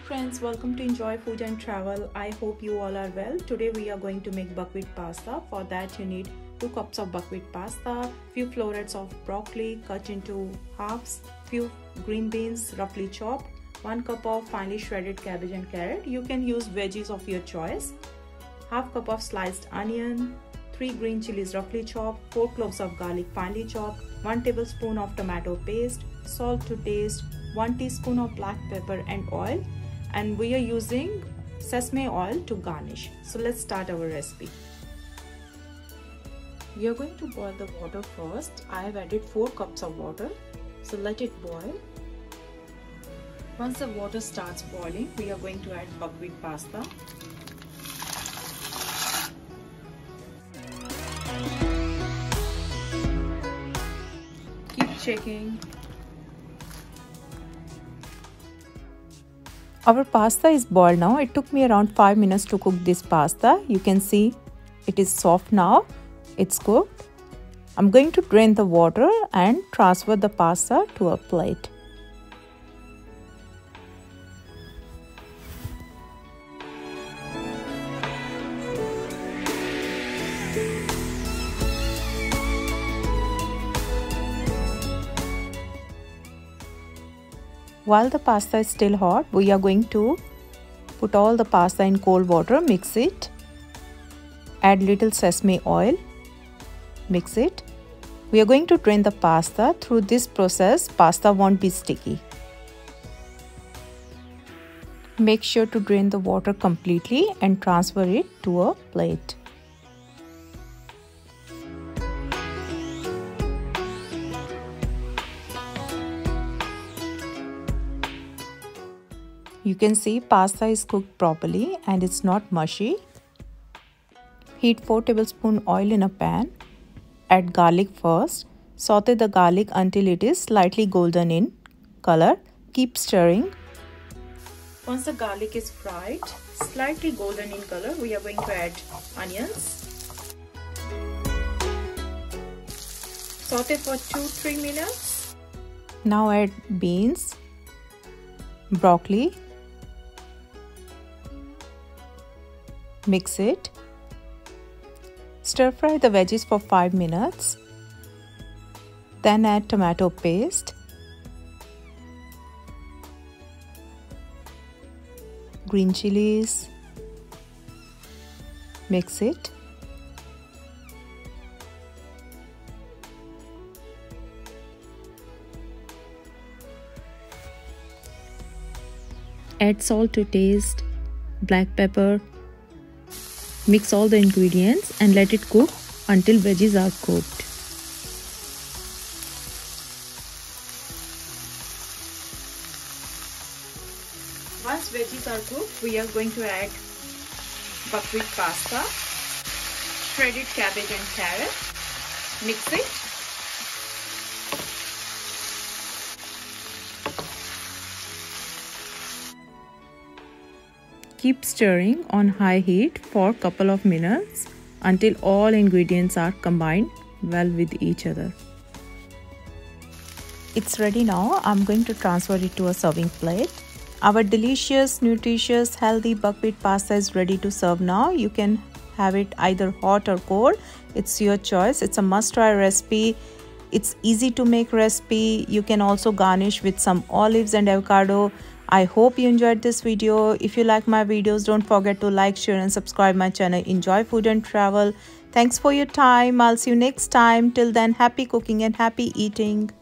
friends, welcome to Enjoy Food and Travel. I hope you all are well. Today we are going to make buckwheat pasta. For that you need 2 cups of buckwheat pasta, few florets of broccoli cut into halves, few green beans roughly chopped, 1 cup of finely shredded cabbage and carrot. You can use veggies of your choice. Half cup of sliced onion, 3 green chilies roughly chopped, 4 cloves of garlic finely chopped, 1 tablespoon of tomato paste, salt to taste, 1 teaspoon of black pepper and oil, and we are using sesame oil to garnish. So let's start our recipe. We are going to boil the water first. I have added 4 cups of water, so let it boil. Once the water starts boiling, we are going to add buckwheat pasta. Keep checking. Our pasta is boiled now. It took me around 5 minutes to cook this pasta. You can see it is soft now. It's cooked. I'm going to drain the water and transfer the pasta to a plate. While the pasta is still hot, we are going to put all the pasta in cold water, mix it, add little sesame oil, mix it. We are going to drain the pasta. Through this process, pasta won't be sticky. Make sure to drain the water completely and transfer it to a plate. You can see pasta is cooked properly and it's not mushy. Heat 4 tablespoons oil in a pan. Add garlic first. Saute the garlic until it is slightly golden in color. Keep stirring. Once the garlic is fried, slightly golden in color, we are going to add onions. Saute for 2-3 minutes. Now add beans, broccoli. Mix it. Stir fry the veggies for 5 minutes. Then add tomato paste, green chilies. Mix it. Add salt to taste, black pepper. Mix all the ingredients and let it cook until veggies are cooked. Once veggies are cooked, we are going to add buckwheat pasta, shredded cabbage and carrot. Mix it. Keep stirring on high heat for a couple of minutes until all ingredients are combined well with each other. It's ready now. I'm going to transfer it to a serving plate. Our delicious, nutritious, healthy buckwheat pasta is ready to serve now. You can have it either hot or cold. It's your choice. It's a must-try recipe. It's easy to make recipe. You can also garnish with some olives and avocado. I hope you enjoyed this video. If you like my videos, don't forget to like, share and subscribe my channel Enjoy Food and Travel. Thanks for your time. I'll see you next time. Till then, happy cooking and happy eating.